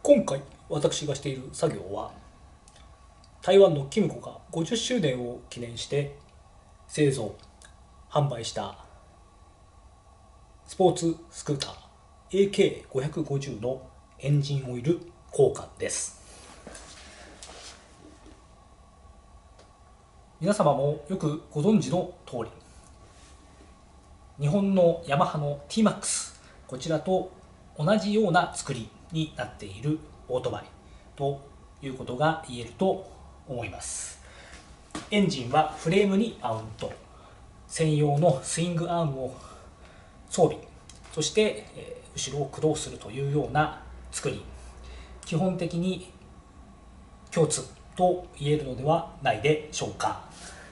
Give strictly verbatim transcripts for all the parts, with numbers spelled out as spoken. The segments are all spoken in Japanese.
今回私がしている作業は台湾のキムコがごじゅっしゅうねんを記念して製造販売したスポーツスクーター エーケーごひゃくごじゅう のエンジンオイル交換です。皆様もよくご存知の通り、日本のヤマハの ティーマックス、 こちらと同じような作りになっているオートバイということが言えると思います。エンジンはフレームにマウント、専用のスイングアームを装備、そして後ろを駆動するというような作り、基本的に共通と言えるのではないでしょうか。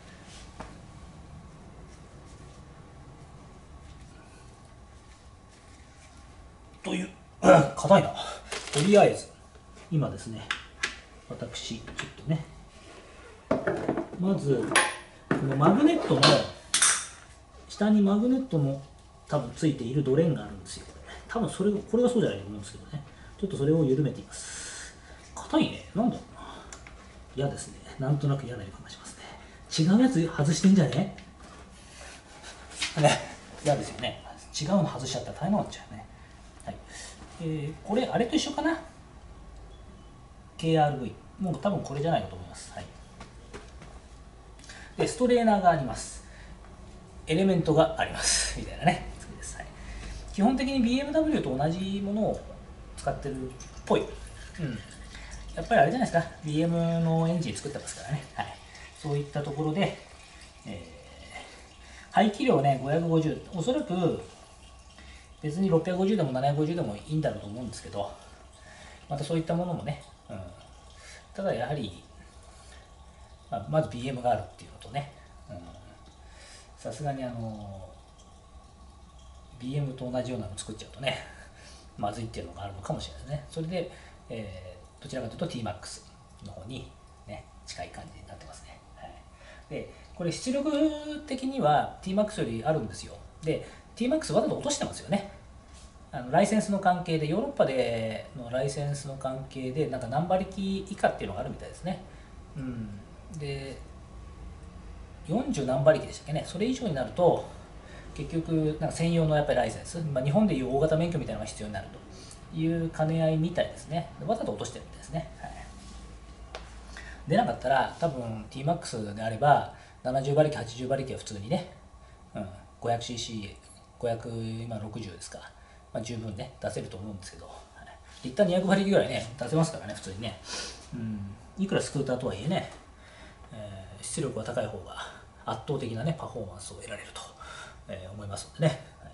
という硬いな。とりあえず今ですね、私ちょっとね、まずこのマグネットの下にマグネットの多分ついているドレンがあるんですよ。多分それこれがそうじゃないと思うんですけどね、ちょっとそれを緩めています。硬いね。なんだろうな、嫌ですね。なんとなく嫌な予感がしますね。違うやつ外してんじゃねね、嫌ですよね。違うの外しちゃったら大変になっちゃうね。はい、えー、これあれと一緒かな、 ケーアールブイ、 もう多分これじゃないかと思います。はい、でストレーナーがあります、エレメントがありますみたいなね、です。はい、基本的に ビーエムダブリュー と同じものを使ってるっぽい。うん、やっぱりあれじゃないですか、 ビーエム のエンジン作ってますからね。はい、そういったところで、えー、排気量ねごひゃくごじゅう、おそらく別にろっぴゃくごじゅうでもななひゃくごじゅうでもいいんだろうと思うんですけど、またそういったものもね、うん、ただやはり、まあ、まず ビーエム があるっていうのとね、さすがにあの ビーエム と同じようなのを作っちゃうとねまずいっていうのがあるのかもしれないですね。それで、えー、どちらかというと ティーマックス の方に、ね、近い感じになってますね。はい、でこれ出力的には ティーマックス よりあるんですよ。で ティーマックス わざと落としてますよね。あのライセンスの関係で、ヨーロッパでのライセンスの関係でなんか何馬力以下っていうのがあるみたいですね。うん、でよんじゅう何馬力でしたっけね、それ以上になると結局なんか専用のやっぱりライセンス、まあ、日本でいう大型免許みたいなのが必要になるという兼ね合いみたいですね。わざと落としてるみたいですね。はい、出なかったら多分 ティーマックス であればななじゅう馬力はちじゅう馬力は普通にね、うん、ごひゃくシーシー、ごひゃく今ろくじゅうですか、まあ、十分ね出せると思うんですけど、はい、リッターにひゃく馬力ぐらいね出せますからね普通にね。うん、いくらスクーターとはいえね、えー、出力が高い方が圧倒的なねパフォーマンスを得られると、えー、思いますのでね。はい、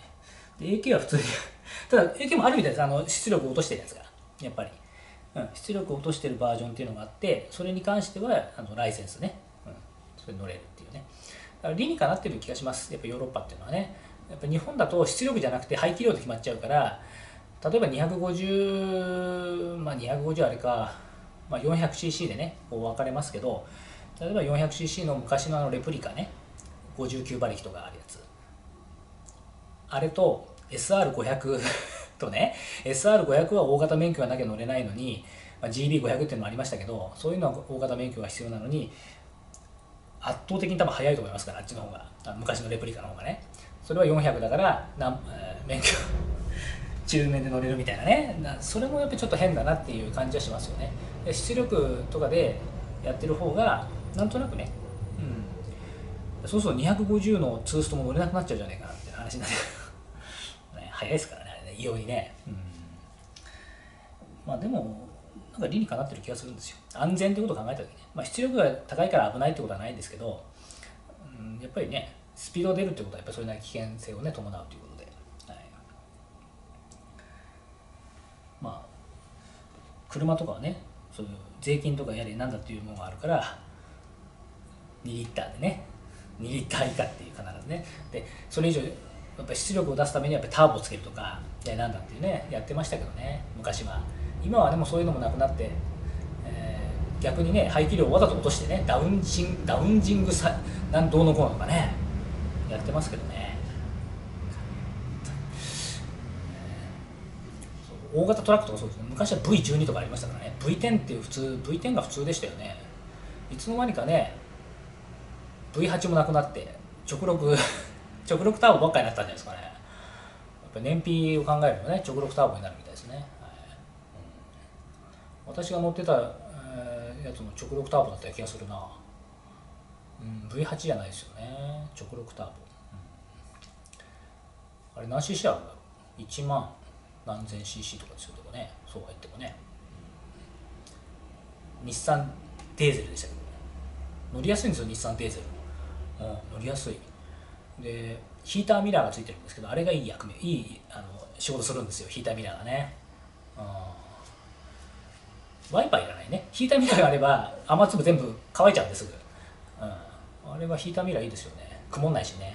で エーケー は普通にただ エーケー もあるみたいです。あの出力を落としてるやつがやっぱり、うん、出力を落としてるバージョンっていうのがあって、それに関してはあのライセンスね、うん、それに乗れるっていうね。だから理にかなってる気がします。やっぱヨーロッパっていうのはね、やっぱ日本だと出力じゃなくて排気量で決まっちゃうから、例えばにひゃくごじゅう、まあにひゃくごじゅうあれか、まあ、よんひゃくシーシー でねこう分かれますけど、例えば よんひゃくシーシー の昔のあのレプリカね、ごじゅうきゅう馬力とかあるやつ、あれと エスアールごひゃく とね、 エスアールごひゃく は大型免許がなきゃ乗れないのに、まあ、ジービーごひゃく っていうのもありましたけど、そういうのは大型免許が必要なのに圧倒的に多分速いと思いますから、あっちの方が、昔のレプリカの方がね。それはよんひゃくだからなん、えー、免許中面で乗れるみたいなね。それもやっぱりちょっと変だなっていう感じはしますよね。で出力とかでやってる方がなんとなくね、うん、そうそうにひゃくごじゅうのツーストも乗れなくなっちゃうじゃないかなって話になるね、速いですからねあれね、異様にね。うん、まあでもなんか理にかなってる気がするんですよ。安全ってことを考えた時に、まあ、出力が高いから危ないってことはないんですけど、うん、やっぱりねスピード出るってことはやっぱりそれなりに危険性をね伴うということで、はい、まあ車とかはねそういう税金とかやれなんだっていうものがあるからにリッターでね、にリッター以下っていう必ずね、でそれ以上やっぱり出力を出すためにやっぱりターボをつけるとかでなんだっていうねやってましたけどね昔は。今はでもそういうのもなくなって、えー、逆にね排気量をわざと落としてねダウンジンダウンジングさなんどうのこうのとかねやってますけどね。 大型トラックとかそうですね、昔は ブイじゅうに とかありましたからね、 ブイテン っていう普通 ブイテン が普通でしたよね。いつの間にかね ブイはち もなくなって直録直録ターボばっかりになったんじゃないですかね。やっぱり燃費を考えるとね直録ターボになるみたいですね、はい。うん、私が乗ってた、えー、やつの直録ターボだった気がするな、うん、ブイはち じゃないですよね、直録ターボ、うん、あれ何 シーシー あるんだろう、いちまん何千 シーシー とかですよね、そうは言ってもね、うん、日産デーゼルでしたけど、乗りやすいんですよ日産デーゼル、うん、乗りやすいで、ヒーターミラーがついてるんですけど、あれがいい役目、いいあの仕事するんですよ、ヒーターミラーがね、うん、ワイパーいらないね、ヒーターミラーがあれば雨粒全部乾いちゃうんですぐ、うん、あれはヒーターミラーいいですよね、曇んないしね、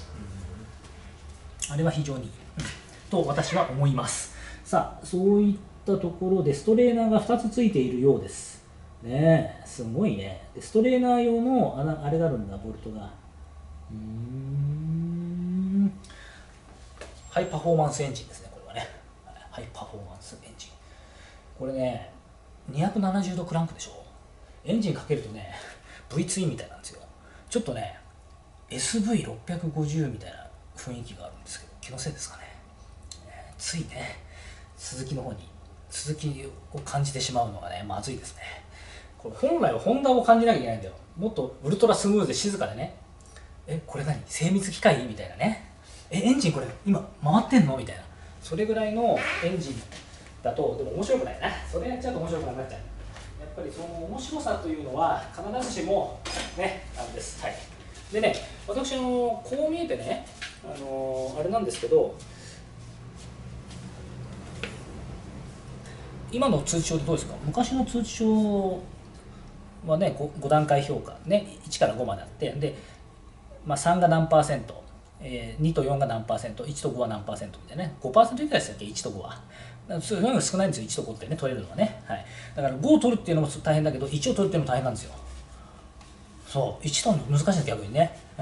うん、あれは非常にいい、うん、と私は思います。さあ、そういったところでストレーナーがふたつついているようですね。すごいね。でストレーナー用のああれがあるんだ、ボルトが。うーん、ハイパフォーマンスエンジンですね、これはね。ハイパフォーマンスエンジン。これね、にひゃくななじゅうどクランクでしょ。エンジンかけるとね、ブイ ツインみたいなんですよ。ちょっとね、エスブイろっぴゃくごじゅう みたいな雰囲気があるんですけど、気のせいですかね。ついね、鈴木の方に鈴木を感じてしまうのがね、まずいですね。これ本来はホンダを感じなきゃいけないんだよ。もっとウルトラスムーズで静かでね、え、これ何精密機械みたいなね、え、エンジンこれ今回ってんのみたいな、それぐらいのエンジンだと、でも面白くないな。それやっちゃうと面白くなくなっちゃう。やっぱりその面白さというのは必ずしもね、なんです。はい。でね、私あのこう見えてね、あのあれなんですけど、今の通知表ってどうですか？昔の通知表はね 5, ご段階評価、ね、いちからごまであって、で、まあ、さんが何パーセント、えー、にとよんが何パーセント、いちとごは何パーセントみたいなね、ごパーセント以下でしたっけ、いちとごは。そういうのが少ないんですよ、いちとごってね、取れるのはね。はい、だからごを取るっていうのも大変だけど、いちを取るっていうのも大変なんですよ。そう、いち取るの難しいんです、逆にね。うん、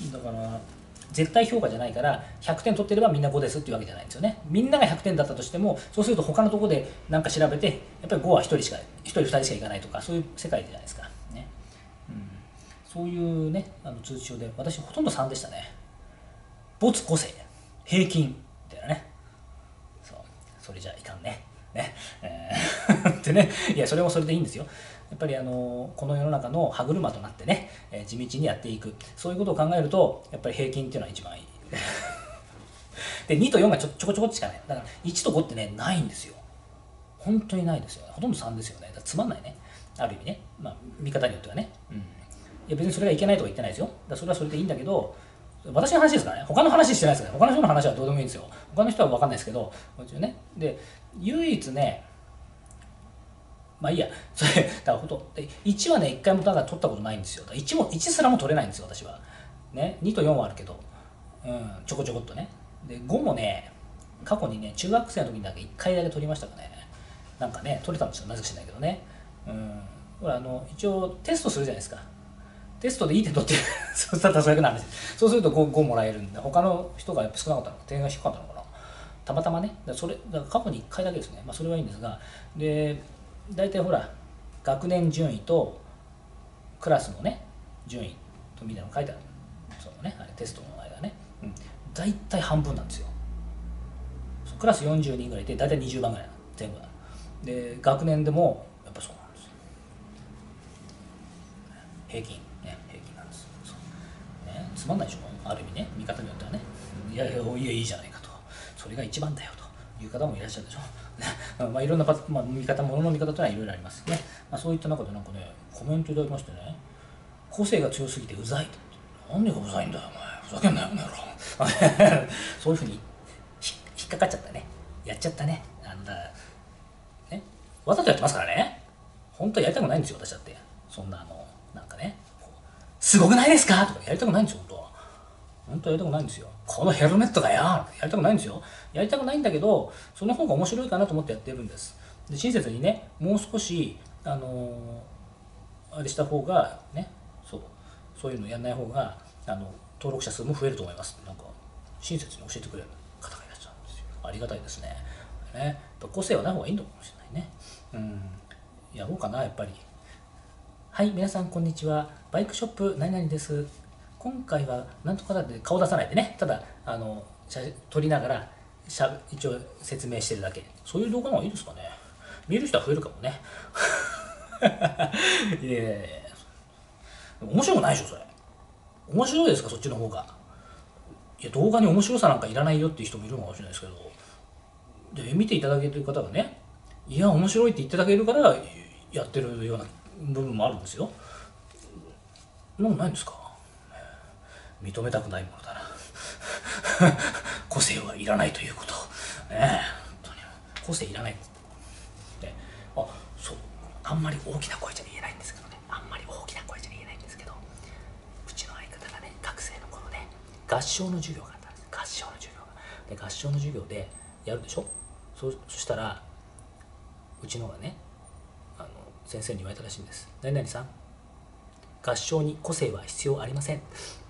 だから絶対評価じゃないからひゃくてん取ってればみんなごですっていうわけじゃないんですよね。みんながひゃくてんだったとしても、そうすると他のところで何か調べて、やっぱりごはひとりしかひとりふたりしかいかないとか、そういう世界じゃないですかね。うん、そういうね、あの通知表で私ほとんどさんでしたね。没個性平均みたいなね。そう、それじゃいかんね。ね、えーでね、いやそれもそれでいいんですよ。やっぱりあのこの世の中の歯車となってね、えー、地道にやっていく、そういうことを考えるとやっぱり平均っていうのは一番いいでにとよんがちょちょこちょこっとしかない。だからいちとごってねないんですよ。本当にないですよね。ほとんどさんですよね。だからつまんないね、ある意味ね、まあ、見方によってはね、うん、いや別にそれがいけないとか言ってないですよ。だからそれはそれでいいんだけど、私の話ですからね、他の話してないですからね、他の人の話はどうでもいいんですよ。他の人は分かんないですけど、もちろんね。で、唯一ね、まあいいや、それ、だからほといちはね、いっかいもだから取ったことないんですよ。いちも、いちすらも取れないんですよ、私は。ね、にとよんはあるけど、うん、ちょこちょこっとね。で、ごもね、過去にね、中学生の時にだけいっかいだけ取りましたかね。なんかね、取れたんですよ、なぜか知らないけどね。うん、ほら、あの、一応テストするじゃないですか。テストでいい点取ってるそうしたらそれなんです。そうすると 5, ごもらえるんで、他の人がやっぱ少なかったのか、点が低かったのかな。たまたまね、だそれだから過去にいっかいだけですね。まあ、それはいいんですが、で、大体ほら、学年順位とクラスのね、順位とみたいなの書いてある。そのね、テストの間ね。うん。大体半分なんですよ。クラスよんじゅうにんぐらいで、大体にじゅうばんぐらいなの、全部。で、学年でも、やっぱそうなんですよ。平均。つまんないでしょ、ある意味ね、見方によってはね。いやいや、いやいいじゃないかと、それが一番だよという方もいらっしゃるでしょ。まあいろんなパ、まあ、見方、ものの見方というのはいろいろありますね。まあ、そういった中でなんかね、コメントいただきましてね、個性が強すぎてうざいと。なんでがうざいんだよ、お前。ふざけんなよ、この野郎。そういうふうに引っかかっちゃったね。やっちゃったね。なんだ、ね。わざとやってますからね。本当はやりたくないんですよ、私だって。そんなあの、なんかね。すごくないですかとかやりたくないんですよ、本当は。本当はやりたくないんですよ。このヘルメットがよやりたくないんですよ。やりたくないんだけど、その方が面白いかなと思ってやってるんです。で、親切にね、もう少し、あのー、あれした方が、ね、そう、そういうのやんない方が、あの、登録者数も増えると思います。なんか、親切に教えてくれる方がいらっしゃるんですよ。ありがたいですね。 ね。やっぱ個性はない方がいいのかもしれないね。うん。やろうかな、やっぱり。はい、皆さんこんにちは。バイクショップ何々です。今回はなんとかだって顔出さないでね。ただ、あの、写撮りながら、しゃ一応説明してるだけ。そういう動画の方がいいですかね。見る人は増えるかもね。いやいやいや、面白くないでしょ、それ。面白いですか、そっちの方が。いや、動画に面白さなんかいらないよっていう人もいるのかもしれないですけど、で見ていただけてる方がね、いや、面白いって言っていただけるからやってるような部分もあるんですよ。なんもないんですか。認めたくないものだな。個性はいらないということ。ねえ、本当に個性いらない。で、あ、そう、あんまり大きな声じゃ言えないんですけどね。あんまり大きな声じゃ言えないんですけど、うちの相方がね、学生の頃ね、合唱の授業があったんです。合唱の授業が。で、合唱の授業でやるでしょ。そそしたら、うちのがね、あの先生に言われたらしいんです。何々さん、合唱に個性は必要ありません。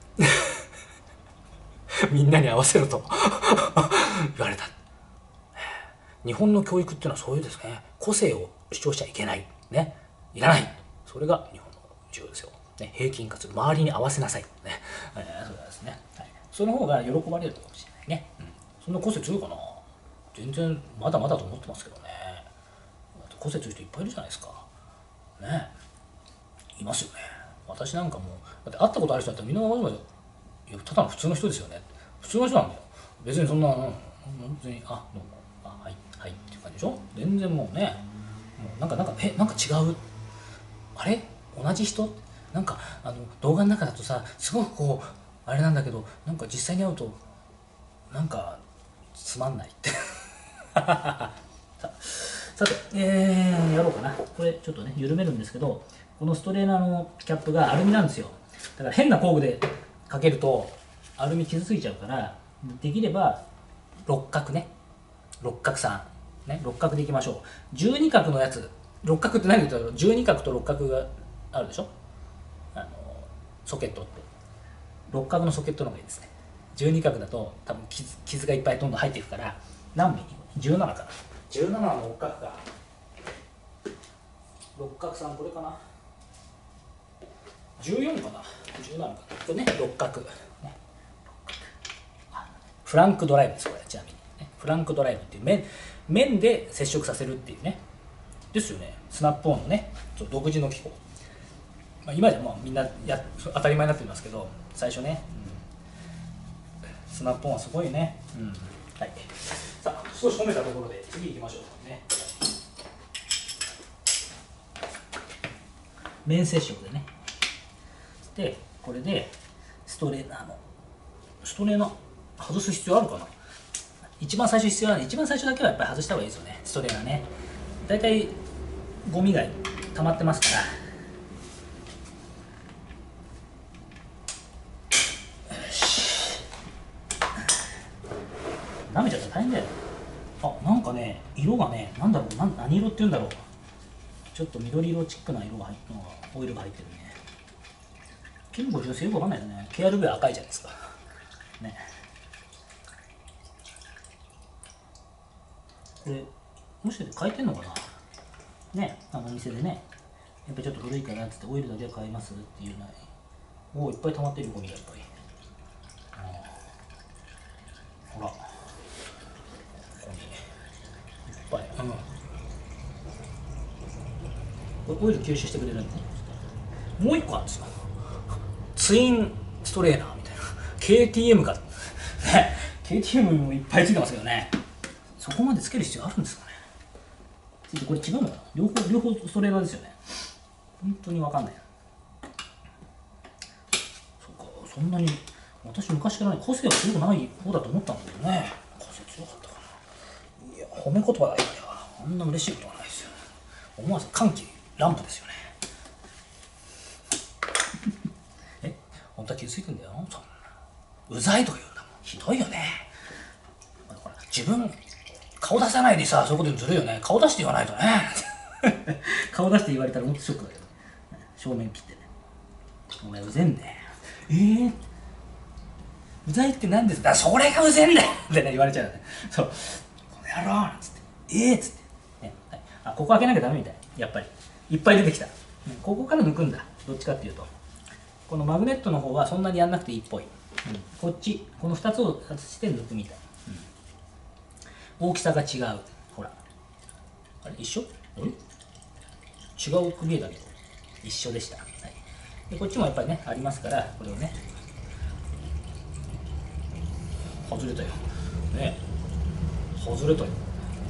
みんなに合わせろと言われた。日本の教育っていうのはそういうですね、個性を主張しちゃいけないね、いらない。それが日本の授業ですよ。ね、平均かつ周りに合わせなさいね。えー、そうですね。はい、その方が喜ばれるかもしれないね。うん、そんな個性強いかな。全然まだまだと思ってますけどね。個性強い人いっぱいいるじゃないですか。ね、いますよね。私なんかもだって会ったことある人だったらみんなわざわざ、いやただの普通の人ですよね。普通の人なんだよ。別にそんな、うん、本当に、あ、どうも、あ、はい、はいっていう感じでしょ。全然もうね、もうなんか、なんか、え、なんか違う。あれ同じ人なんか、あの、動画の中だとさ、すごくこう、あれなんだけど、なんか実際に会うと、なんか、つまんないって。ささて、えー、やろうかな。これちょっとね、緩めるんですけど、このストレーナーのキャップがアルミなんですよ。だから変な工具でかけると、アルミ傷ついちゃうから、できれば六角ね。六角さん。ね、六角でいきましょう。十二角のやつ。六角って何言ったら十二角と六角があるでしょ。あの、ソケットって。六角のソケットの方がいいですね。十二角だと多分 傷, 傷がいっぱいどんどん入っていくから、何ミリ ?じゅうなな かな。じゅうななの六角か。六角さん、これかな。じゅうよんかな。じゅうななかな。これね、六角。ね、フランクドライブです、これ。ちなみに、ね。フランクドライブっていう面、面で接触させるっていうね。ですよね。スナップオンのね、独自の機構。まあ、今じゃまあみんなや当たり前になってますけど、最初ね、うん、スナップオンはすごいね。うん、はい。さあ、少し褒めたところで次行きましょうね。面接触でね。で、これでストレーナーのストレーナー外す必要あるかな。一番最初必要なので、一番最初だけはやっぱり外した方がいいですよね。ストレーナーね。だいたいゴミが溜まってますから。舐めちゃったら大変だよ。あ、なんかね、色がね、なんだろう、な何色って言うんだろう。ちょっと緑色チックな色が入ってるのが、オイルが入ってるね。結構女性よくわかんないよね。ケアルベは赤いじゃないですか。ね。これ、もしかして変えてんのかな。ね、あのお店でね。やっぱりちょっと古いからっつってオイルだけは買いますっていうの。おお、いっぱい溜まってるゴミがやっぱり。ほら。うん、これオイル吸収してくれるんでね。もう一個あるんですよ。ツインストレーナーみたいな ケーティーエム がね、ケーティーエム もいっぱいついてますけどね、そこまでつける必要あるんですかね。ついてこれ違うのかな。両方両方ストレーナーですよね。本当に分かんない。そうか、そんなに私昔から、ね、個性は強くない方だと思ったんだけどね。個性強かったかな。いや、褒め言葉だよ。あんな嬉しいことはないですよ。思わず歓喜乱舞ですよね。え、本当は傷ついてんだよ。そんなうざいとか言うんだもん。ひどいよね。ほら、自分顔出さないでさ、そういうこと言うのずるいよね。顔出して言わないとね。顔出して言われたらもっとショックだけど、正面切ってね。お前うぜんね。えー、うざいって何ですか。それがうぜんだよってね、言われちゃうよね。そう、この野郎なんつって。 ええっつって、ねはい、あここ開けなきゃダメみたい、やっぱりいっぱい出てきた、ここから抜くんだ、どっちかっていうと。このマグネットの方はそんなにやんなくていいっぽい、うん、こっちこのふたつを外して抜くみたい、うん、大きさが違う、ほらあれ一緒、あれ違うく見えたけど一緒でした、はい、でこっちもやっぱりねありますから、これをね外れたよね、外れたよ、ね、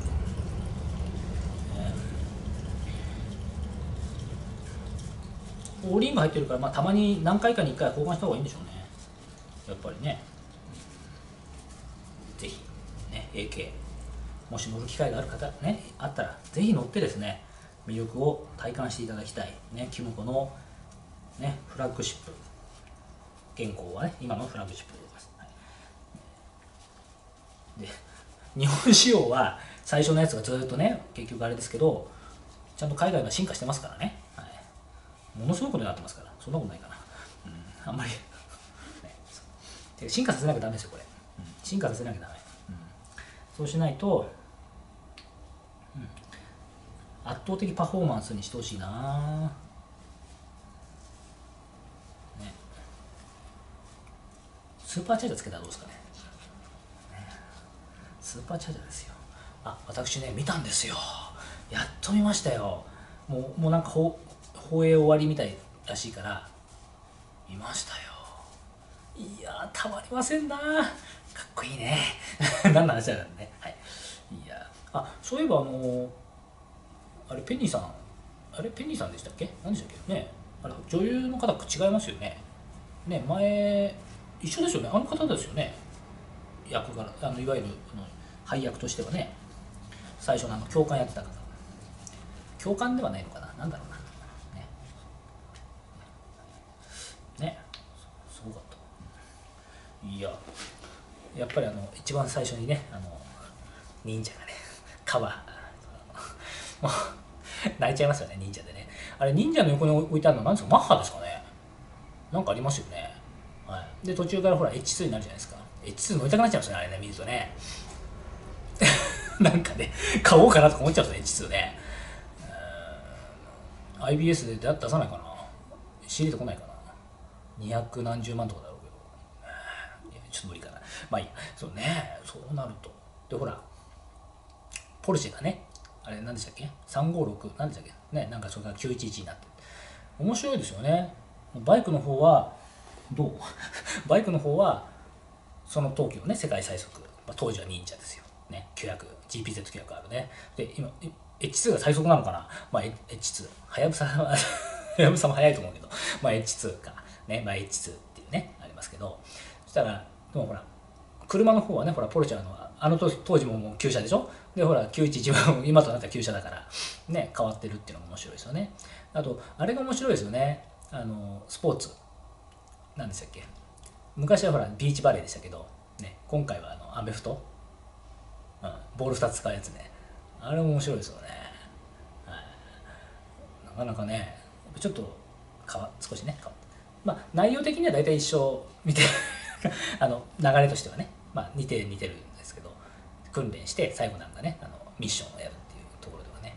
オーリンが入ってるから、まあ、たまに何回かにいっかい交換した方がいいんでしょうね、やっぱりね。ぜひ、ね、エーケー もし乗る機会がある方、ね、あったらぜひ乗ってですね魅力を体感していただきたい、ね、キムコの、ね、フラッグシップ、現行はね今のフラッグシップでございます、はい、で日本仕様は最初のやつがずっとね結局あれですけど、ちゃんと海外が進化してますからね、はい、ものすごいことになってますから、そんなことないかな、うん、あんまり、ね、進化させなきゃダメですよこれ、うん、進化させなきゃダメ、うん、そうしないと、うん、圧倒的パフォーマンスにしてほしいな、ね、スーパーチャージャーつけたらどうですかね、スーパーチャージャーですよ。あ、私ね見たんですよ、やっと見ましたよ、もうもうなんか放映終わりみたいらしいから見ましたよ。いやーたまりませんな、かっこいいね何の話だからね、はい、いやあそういえばあのー、あれペニーさん、あれペニーさんでしたっけ、何でしたっけね、あれ女優の方違いますよね、ね前一緒ですよね、あの方ですよね、役柄、あのいわゆるあの配役としてはね、最初のあの教官やってた方、教官ではないのかな、なんだろうな、ねね、すごかった、いややっぱりあの一番最初にねあの忍者がねカバーもう泣いちゃいますよね、忍者でね、あれ忍者の横に置いてあるのは何ですか、マッハですかね、なんかありますよね、はい、で途中からほら エイチツー になるじゃないですか、 エイチツー 乗りたくなっちゃいますよねあれね見るとねなんかね買おうかなとか思っちゃうんですよ エイチツー ね、アイビーエス で出さないかな、仕入れてこないかな、にひゃく何十万とかだろうけど、いやちょっと無理かな、まあいいや、そうね、そうなると、でほらポルシェがねあれ何でしたっけ、さんごろく何でしたっけね、なんかそれがきゅういちいちになって面白いですよね。バイクの方はどうバイクの方はその冬季のね世界最速、まあ、当時は忍者ですよね、きゅうひゃく ジーピーゼットきゅうひゃく あるね、で今 エイチツー が最速なのかな、まあ エイチツー はやぶさはやぶさも速いと思うけど、まあ エイチツー かね、まあ エイチツー っていうねありますけど、そしたらでもほら車の方はね、ほらポルシェのあの当時ももう旧車でしょ、でほらきゅういちいちは今となったら旧車だからね変わってるっていうのが面白いですよね。あとあれが面白いですよね、あのスポーツなんでしたっけ、昔はほらビーチバレーでしたけど、ね、今回はあのアメフト、うん、ボールふたつ使うやつね、あれも面白いですよね、はい、なかなかねちょっとかわ少しね変わって、まあ内容的には大体一緒見てあの流れとしてはね、まあ、似て似てるんですけど、訓練して最後なんかねあのミッションをやるっていうところではね、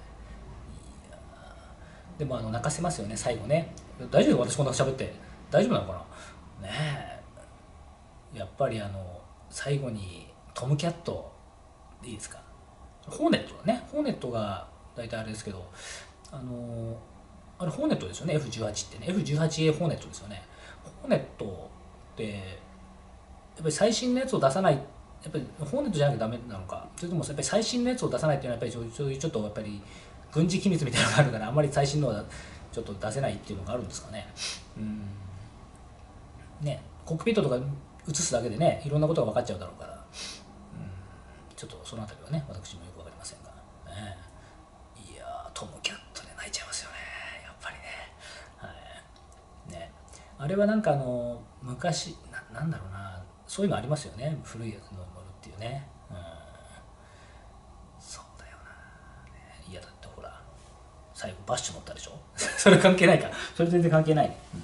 でもあの泣かせますよね最後ね、大丈夫、私こんな喋って大丈夫なのかなねえ、やっぱりあの最後にトムキャットでいいですか、ホーネットだね、ホーネットが大体あれですけど、あのあれホーネットですよね、 エフじゅうはち ってね、 エフじゅうはちエー ホーネットですよね。ホーネットってやっぱり最新のやつを出さない、やっぱりホーネットじゃなきゃダメなのか、それともやっぱり最新のやつを出さないっていうのはやっぱりそういうちょっとやっぱり軍事機密みたいなのがあるから、あんまり最新のはちょっと出せないっていうのがあるんですかね。うんね、コックピットとか映すだけでねいろんなことが分かっちゃうだろうから、うん、ちょっとそのあたりはね私もよく分かりませんが、ね、いやートムキャットで泣いちゃいますよねやっぱりね、はいね、あれはなんかあの昔 な, なんだろうな、そういうのありますよね、古いやつの乗るっていうね、うん、そうだよな、ね、いやだってほら最後バッシュ乗ったでしょそれ関係ないか、それ全然関係ないね、うん、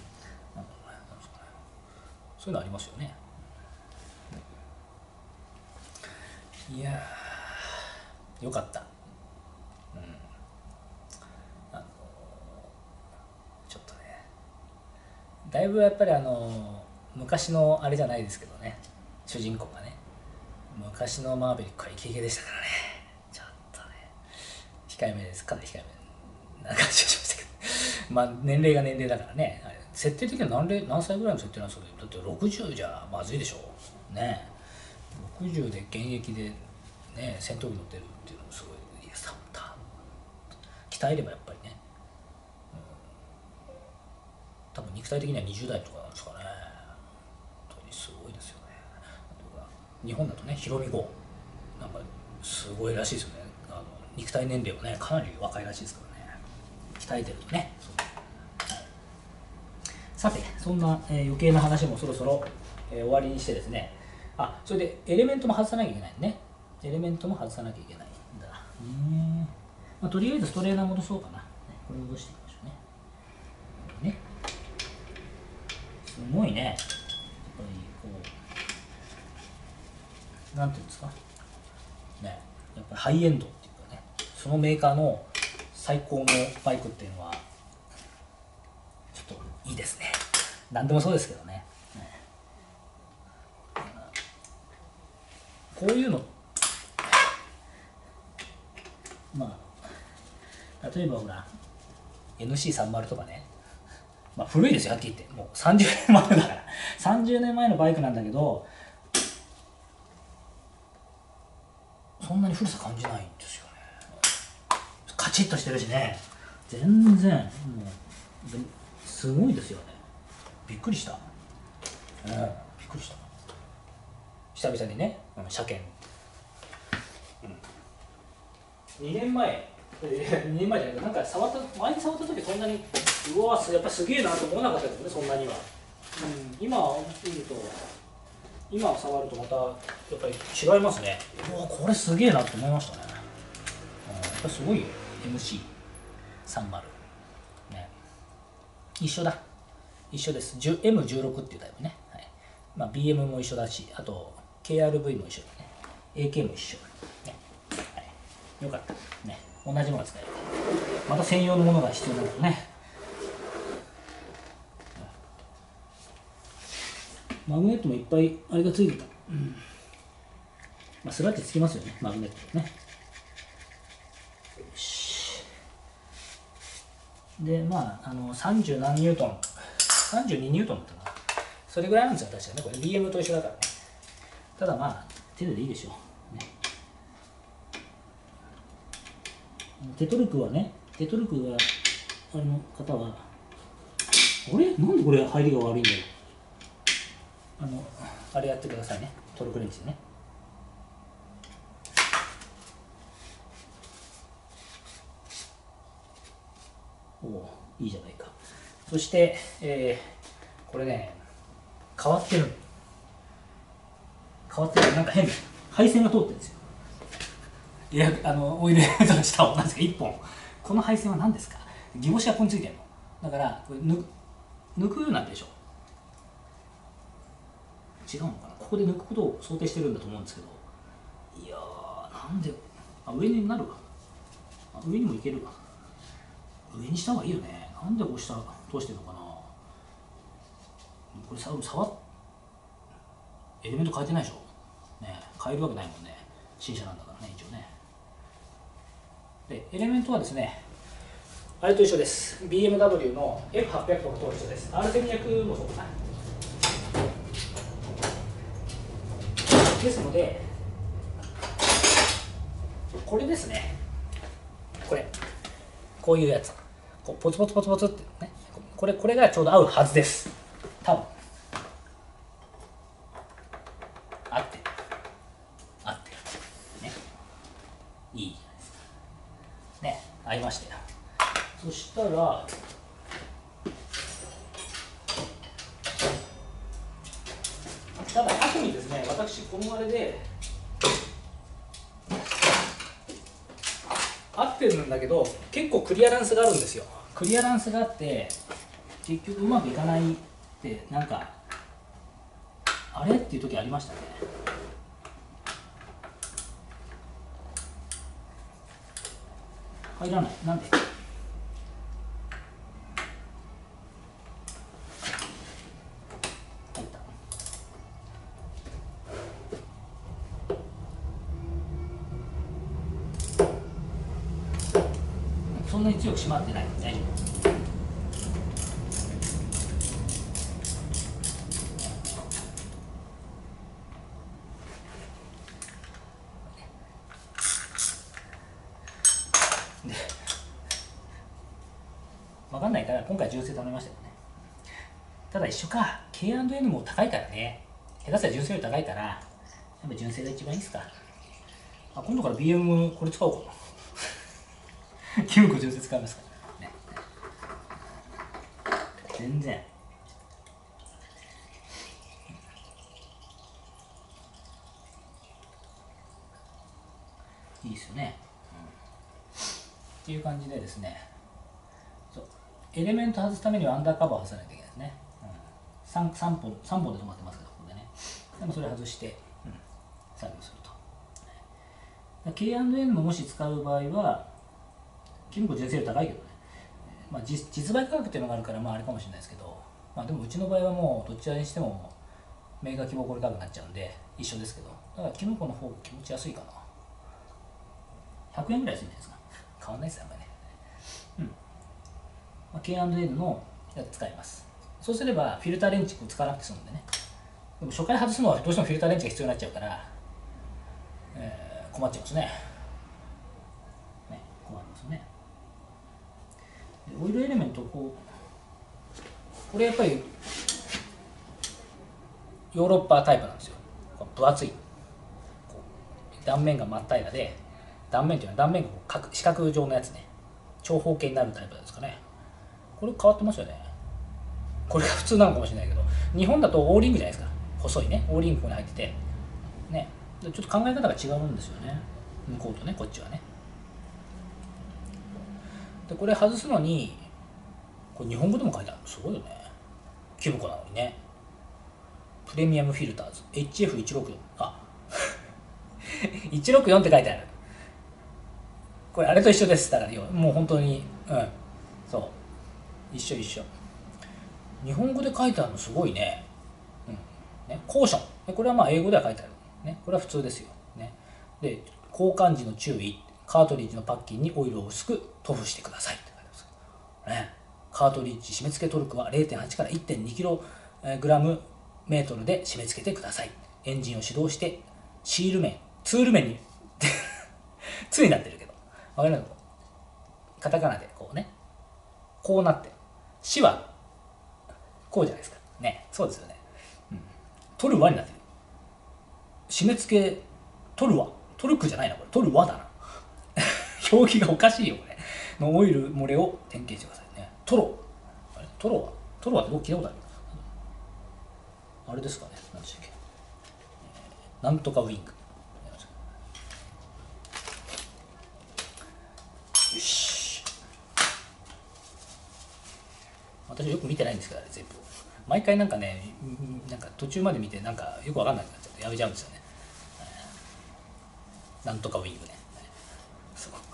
そういうのありますよね。いやよかった。うん、あのちょっとね、だいぶやっぱりあの昔のあれじゃないですけどね、主人公がね、昔のマーベリックはイケイケでしたからね。ちょっとね、控えめです、かなり控えめな感じがしましたけどまあ年齢が年齢だからね、設定的には何齢何歳ぐらいの設定なんですかね。だってろくじゅうじゃまずいでしょね。ろくじゅうで現役でね戦闘機乗ってるっていうのもすごい。いや、さ鍛えればやっぱりね、うん、多分肉体的にはにじゅう代とかなんですかね。本当にすごいですよね。日本だとね、ヒロミ号なんかすごいらしいですよね。あの肉体年齢はねかなり若いらしいですからね、鍛えてるとね。さて、そんな、えー、余計な話もそろそろ、えー、終わりにしてですね、あ、それでエレメントも外さなきゃいけないね。エレメントも外さなきゃいけないんだね。まあ、とりあえずストレーナー戻そうかな。これ戻していきましょうね。ね。すごいね。やっぱりこう、なんていうんですか。ね。やっぱりハイエンドっていうかね、そのメーカーの最高のバイクっていうのは、ちょっといいですね。何でもそうですけどね。こういうの、まあ、例えばほら、エヌシーさんじゅう とかね、まあ古いですよ、はっきり言って。もうさんじゅうねんまえだから。さんじゅうねんまえのバイクなんだけど、そんなに古さ感じないんですよね。カチッとしてるしね。全然、もう、すごいですよね。びっくりした。うん、びっくりした。久々にね、うん、車検。うん、にねんまえ、にねんまえじゃないけど、なんか触った、前に触った時そんなに、うわやっぱすげえなと思わなかったけどね、そんなには。うん、今見ると、今触るとまた、やっぱり違いますね。うわこれすげえなと思いましたね。うん、やっぱすごいよ、エムシーさんじゅう。ね、一緒だ。一緒です。エムじゅうろく っていうタイプね。はい、まあ、ビーエム も一緒だし、あと ケーアールブイ も一緒だね。エーケー も一緒。ね、はい、よかった。ね、同じのが使える。また専用のものが必要なのね。マグネットもいっぱいあれがついてた。うん、まあ、スラッチつきますよね、マグネットね。よし。で、まあ、あのさんじゅう何ニュートン、さんじゅうにニュートンだったかな。それぐらいなんですよ、確かね。これ ビーエム と一緒だからね。ただまあ、手でいいでしょう。ね、テトルクはね、テトルクがあれの方は、あれなんでこれ入りが悪いんだよ。あの、あれやってくださいね。トルクレンチでね。おお、いいじゃないか。そして、えー、これね、変わってる。変わってる。なんか変な配線が通ってるんですよ。いや、あの、オイルエレメントの下を、なんですか、いっぽん。この配線は何ですか。ギボシがここについてるの。だから、これ抜く、抜くなんでしょう。違うのかな。ここで抜くことを想定してるんだと思うんですけど。いやー、なんで、あ、上になるわ。あ、上にもいけるわ。上にした方がいいよね。なんでこう下通してるのかな。これさ、触っ、エレメント変えてないでしょ。ね、変えるわけないもんね。新車なんだからね、一応ね。で、エレメントはですね、あれと一緒です。ビーエムダブリュー の エフはっぴゃく とかと一緒です。アールせんにひゃく もそうかな。ですので、これですね。これ。こういうやつ。こうポツポツポツポツってね。これ、これがちょうど合うはずです。多分。合ってる。合ってる。ね。いいじゃないですか。ね。合いましたよ。そしたら、ただ後にですね、私このあれで合ってるんだけど結構クリアランスがあるんですよ。クリアランスがあって結局うまくいかないってなんかあれっていう時ありましたね。 入らない。なんで？入った。そんなに強く締まってない。大丈夫。分かんないから今回純正頼みましたよね。ただ一緒か、 ケーアンドエヌ も高いからね。下手したら純正より高いからやっぱ純正が一番いいっすか。あ、今度から ビーエム これ使おうかなきゅうこ純正使いますからね。全然いいですよね、うん、っていう感じでですね、そうエレメント外すためにはアンダーカバーを外さないといけないですね、うん、3, 3, 本さんぼんで止まってますからここでね。でもそれ外して、うん、作業すると。 ケーアンドエヌ ももし使う場合はきゅうこ純正より高いけどね、まあ、実, 実売価格っていうのがあるからまああれかもしれないですけど、まあ、でもうちの場合はもうどちらにしてもメーカー希望小売価格になっちゃうんで一緒ですけど、だからキノコの方が気持ち安いかな。ひゃくえんぐらい安いんじゃないですか。変わんないですよ、あんまりね。うん。まあ、ケーアンドエヌ のやつ使います。そうすればフィルターレンチ使わなくて済むんでね。でも初回外すのはどうしてもフィルターレンチが必要になっちゃうから、えー、困っちゃいますね。ね、困りますね。でオイルエレメントをこう、これやっぱりヨーロッパタイプなんですよ。分厚い。断面が真っ平らで、断面というのは断面がこう四角状のやつね。長方形になるタイプですかね。これ変わってますよね。これが普通なのかもしれないけど、日本だとオーリングじゃないですか。細いね。オーリングここに入ってて。ね。ちょっと考え方が違うんですよね。向こうとね、こっちはね。で、これ外すのに、これ日本語でも書いてある。すごいよね。キュブコなのにね。プレミアムフィルターズ エイチエフいちろくよん、 あいちろくよんって書いてある。これあれと一緒です。だからもう本当に、うん、そう一緒一緒。日本語で書いてあるのすごいね。うんね、コーション、これはまあ英語では書いてあるね。これは普通ですよね。で、交換時の注意、カートリッジのパッキンにオイルを薄く塗布してくださいって書いてますね。カートリッジ締め付けトルクは れいてんはち から いってんにキログラムメートルで締め付けてください。エンジンを始動してシール面、ツール面にツーになってるけど、わかりますか？カタカナでこうね、こうなって、シはこうじゃないですかね。そうですよね、うん、トルワになってる。締め付けトルワ、トルクじゃないな、これトルワだな表記がおかしいよこれのオイル漏れを点検してくださいね。トロ、あれトロはトロはって僕聞いたことある。あれですかね、何でしたっけ、なんとかウィング。よし、私よく見てないんですけど、あれ全部毎回なんかね、なんか途中まで見てなんかよくわかんなくなっちゃってやめちゃうんですよね。なんとかウィングね。そう、好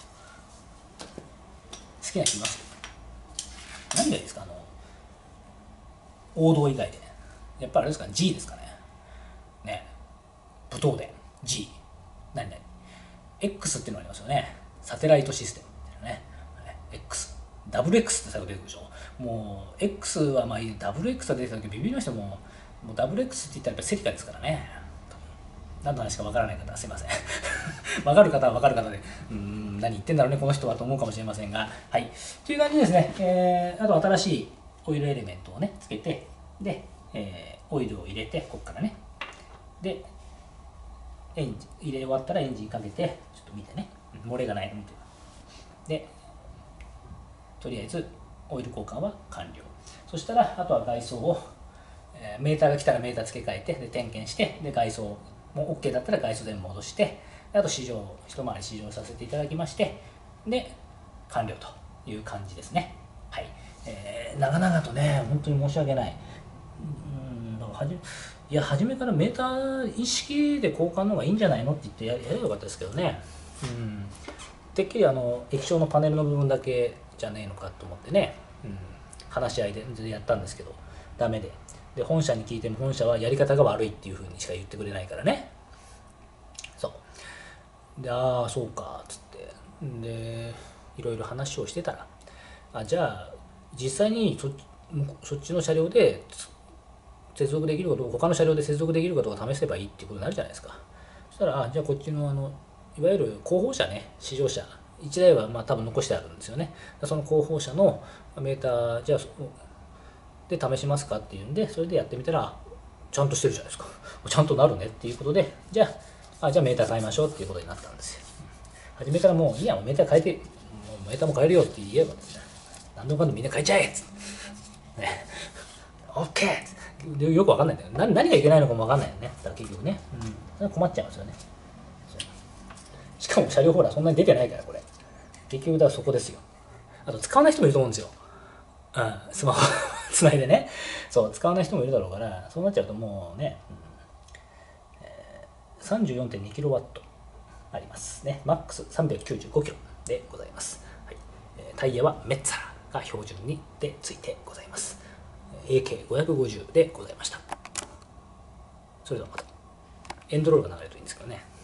きな人いますよ。何がいいですか、あの王道以外で。やっぱりあれですか、G ですかね。ね、武闘伝 G、 何々 X っていうのがありますよね。サテライトシステムっていうのね。X、ダブル X って最後出てくるでしょ。もう X はまあいい、ダブル X が出てきた時ビビりましたもん。もうダブル X って言ったらやっぱりセリカですからね。何の話か分からない方はすいません分かる方は分かる方で、うーん、何言ってんだろうねこの人はと思うかもしれませんが、はい、という感じですね。えー、あと新しいオイルエレメントをねつけて、で、えー、オイルを入れて、ここからね、でエンジン入れ終わったらエンジンかけてちょっと見てね、漏れがないの見て、でとりあえずオイル交換は完了。そしたらあとは外装を、えー、メーターが来たらメーター付け替えて、で点検して、で外装もう OK だったら外装全部戻して、あと試乗、一回り試乗させていただきまして、で完了という感じですね。はい、えー、長々とね本当に申し訳ない。うん、だからはじいや初めからメーター一式で交換の方がいいんじゃないのって言ってやればよかったですけどね。うん、 てっきりあの液晶のパネルの部分だけじゃねえのかと思ってね、うん、話し合いでやったんですけどダメで、で本社に聞いても本社はやり方が悪いっていうふうにしか言ってくれないからね。そうで、ああそうかっつって、でいろいろ話をしてたら、あじゃあ実際に そ, そっちの車両で接続できることを他の車両で接続できるかどうか試せばいいっていうことになるじゃないですか。そしたら、あじゃあこっちのあのいわゆる広報車ね、試乗車いちだいはまあ多分残してあるんですよね。その広報車のメーターじゃあで試しますかっていうんで、それでやってみたらちゃんとしてるじゃないですか。ちゃんとなるねっていうことで、じゃああじゃあメーター変えましょうっていうことになったんですよ。初めからもういいや、もうメーター変えて、もうメーターも変えるよって言えばですね、何でもかんでもみんな変えちゃえっつって、ね、オッケーでよくわかんないんだよ。何何がいけないのかもわかんないよね。だから結局ね、うん、困っちゃうんですよね。しかも車両ほらそんなに出てないからこれ。結局だからそこですよ。あと使わない人もいると思うんですよ。うん、スマホつないでね。そう、使わない人もいるだろうから、そうなっちゃうともうね、うんえー、さんじゅうよんてんにキロワット ありますね。マックスさんびゃくきゅうじゅうごキロでございます。はいえー、タイヤはメッツァラが標準にでついてございます。エーケーごひゃくごじゅう でございました。それではまた。エンドロールが流れるといいんですけどね。